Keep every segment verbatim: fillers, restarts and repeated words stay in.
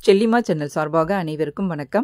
செல்லிமா channel சார்பாக அனைவருக்கும் வணக்கம்.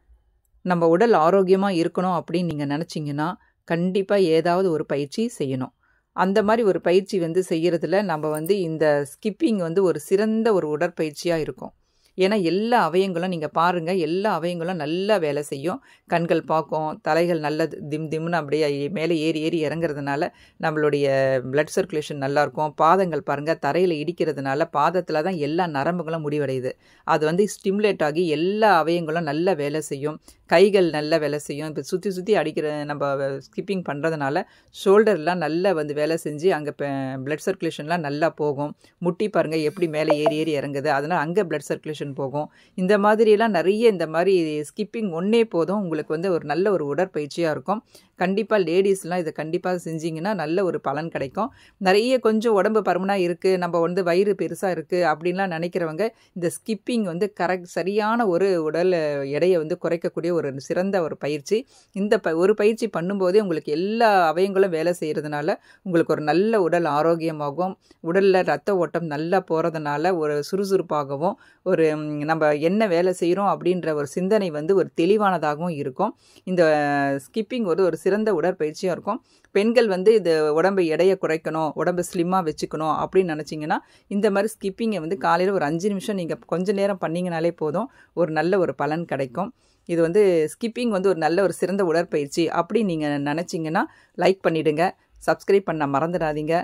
நம்ம உடல் ஆரோக்கியமா இருக்கணும் அப்படின்னு நீங்க நினைச்சீங்கன்னா, கண்டிப்பா ஏதாவது ஒரு பயிற்சி செய்யணும். அந்த மாரி ஒரு பயிற்சி வந்து செய்யறதுல நம்ம வந்து இந்த ஸ்கிப்பிங் வந்து ஒரு சிறந்த ஒரு உடற்பயிற்சியா இருக்கும். ஏன்னா எல்லா அவயங்களும் நீங்க பாருங்க, எல்லா அவயங்களும் நல்லா வேலை செய்யும். கண்கள் பார்க்கும், தலைகள் நல்ல திம் திம்னு அப்படியே மேலே ஏறி ஏறி இறங்குறதுனால நம்மளுடைய பிளட் சர்க்குலேஷன் நல்லாயிருக்கும். பாதங்கள் பாருங்க, தரையில் இடிக்கிறதுனால பாதத்தில் தான் எல்லா நரம்புகளும் முடிவடையுது. அது வந்து ஸ்டிமுலேட் ஆகி எல்லா அவயங்களும் நல்லா வேலை செய்யும். கைகள் நல்லா வேலை செய்யும். இப்போ சுற்றி சுற்றி அடிக்கிற நம்ம ஸ்கிப்பிங் பண்ணுறதுனால ஷோல்டர்லாம் நல்லா வந்து வேலை செஞ்சு அங்கே பிளட் சர்க்குலேஷன்லாம் நல்லா போகும். முட்டி பாருங்கள் எப்படி மேலே ஏறி ஏறி இறங்குது, அதனால் அங்கே பிளட் சர்க்குலேஷன் போகும். இந்த மாதிரியெல்லாம் நிறைய இந்த மாதிரி ஸ்கிப்பிங் ஒன்றே போதும் உங்களுக்கு வந்து ஒரு நல்ல ஒரு உடற்பயிற்சியாக இருக்கும். கண்டிப்பாக லேடிஸ்லாம் இதை கண்டிப்பாக செஞ்சிங்கன்னா நல்ல ஒரு பலன் கிடைக்கும். நிறைய கொஞ்சம் உடம்பு பருமனாக இருக்குது, நம்ம வந்து வயிறு பெருசாக இருக்குது அப்படின்லாம் நினைக்கிறவங்க இந்த ஸ்கிப்பிங் வந்து கரெக்ட் சரியான ஒரு உடல் எடையை வந்து குறைக்கக்கூடிய ஒரு சிறந்த ஒரு பயிற்சி. இந்த ப ஒரு பயிற்சி பண்ணும்போதே உங்களுக்கு எல்லா அவயங்களும் வேலை செய்கிறதுனால உங்களுக்கு ஒரு நல்ல உடல் ஆரோக்கியமாகவும், உடலில் ரத்த ஓட்டம் நல்லா போகிறதுனால ஒரு சுறுசுறுப்பாகவும், ஒரு நம்ம என்ன வேலை செய்கிறோம் அப்படின்ற ஒரு சிந்தனை வந்து ஒரு தெளிவானதாகவும் இருக்கும். இந்த ஸ்கிப்பிங் வந்து ஒரு சிறந்த உடற்பயிற்சியாக இருக்கும். பெண்கள் வந்து இது உடம்பு எடையை குறைக்கணும், உடம்பு ஸ்லிம்மாக வச்சுக்கணும் அப்படின்னு நினச்சிங்கன்னா இந்த மாதிரி ஸ்கிப்பிங்கை வந்து காலையில் ஒரு அஞ்சு நிமிஷம் நீங்கள் கொஞ்ச நேரம் பண்ணிங்கனாலே போதும், ஒரு நல்ல ஒரு பலன் கிடைக்கும். இது வந்து ஸ்கிப்பிங் வந்து ஒரு நல்ல ஒரு சிறந்த உடற்பயிற்சி அப்படின்னு நீங்கள் நினச்சிங்கன்னா லைக் பண்ணிவிடுங்க, சப்ஸ்கிரைப் பண்ண மறந்துடாதீங்க.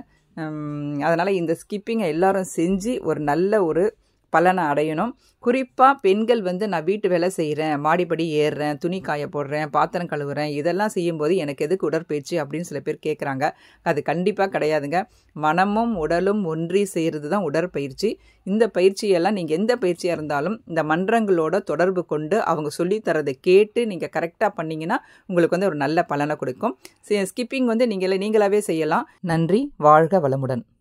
அதனால் இந்த ஸ்கிப்பிங்கை எல்லாரும் செஞ்சு ஒரு நல்ல ஒரு பலனை அடையணும். குறிப்பாக பெண்கள் வந்து நான் வீட்டு வேலை செய்கிறேன், மாடிப்படி ஏறுறேன், துணி காய போடுறேன், பாத்திரம் கழுவுறேன், இதெல்லாம் செய்யும்போது எனக்கு எதுக்கு உடற்பயிற்சி அப்படின்னு சில பேர் கேட்குறாங்க. அது கண்டிப்பாக கிடையாதுங்க. மனமும் உடலும் ஒன்றி செய்கிறது தான் உடற்பயிற்சி. இந்த பயிற்சியெல்லாம் நீங்கள் எந்த பயிற்சியாக இருந்தாலும் இந்த மன்றங்களோட தொடர்பு கொண்டு அவங்க சொல்லித்தரதை கேட்டு நீங்கள் கரெக்டாக பண்ணிங்கன்னா உங்களுக்கு வந்து ஒரு நல்ல பலனை கொடுக்கும். ஸ்கிப்பிங் வந்து நீங்கள் நீங்களாகவே செய்யலாம். நன்றி, வாழ்க வளமுடன்.